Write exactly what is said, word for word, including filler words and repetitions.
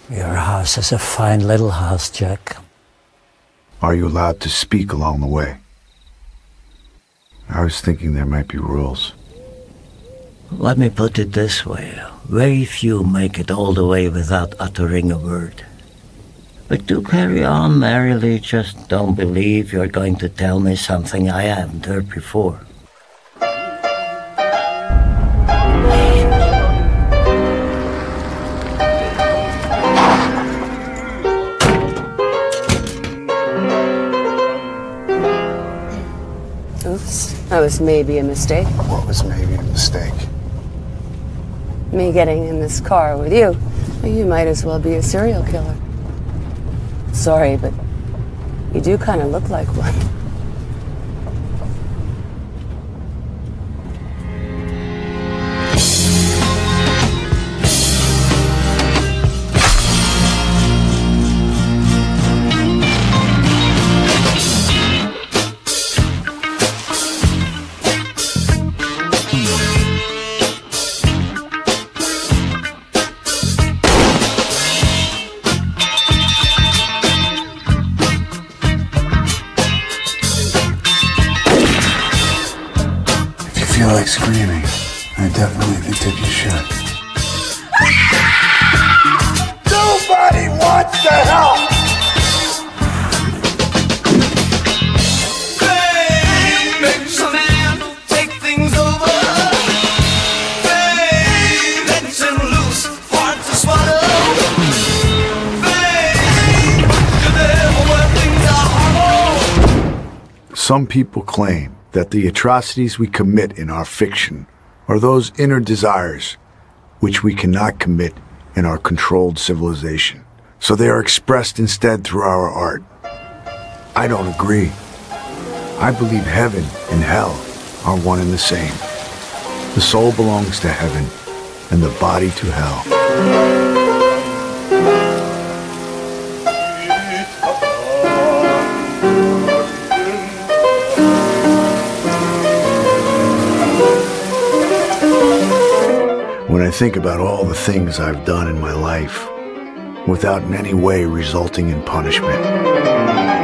Your house is a fine little house, Jack. Are you allowed to speak along the way? I was thinking there might be rules. Let me put it this way. Very few make it all the way without uttering a word. But do carry on merrily, just don't believe you're going to tell me something I haven't heard before. Oops, that was maybe a mistake. What was maybe a mistake? Me getting in this car with you. You might as well be a serial killer. Sorry, but you do kind of look like one. If you feel like screaming, I definitely think that you should. Nobody wants to help! Hey, makes a man take things over. Hey, lets him loose, hard to swallow. Hey, you're there when things are hollow. Some people claim that the atrocities we commit in our fiction are those inner desires which we cannot commit in our controlled civilization. So they are expressed instead through our art. I don't agree. I believe heaven and hell are one and the same. The soul belongs to heaven and the body to hell. When I think about all the things I've done in my life without in any way resulting in punishment,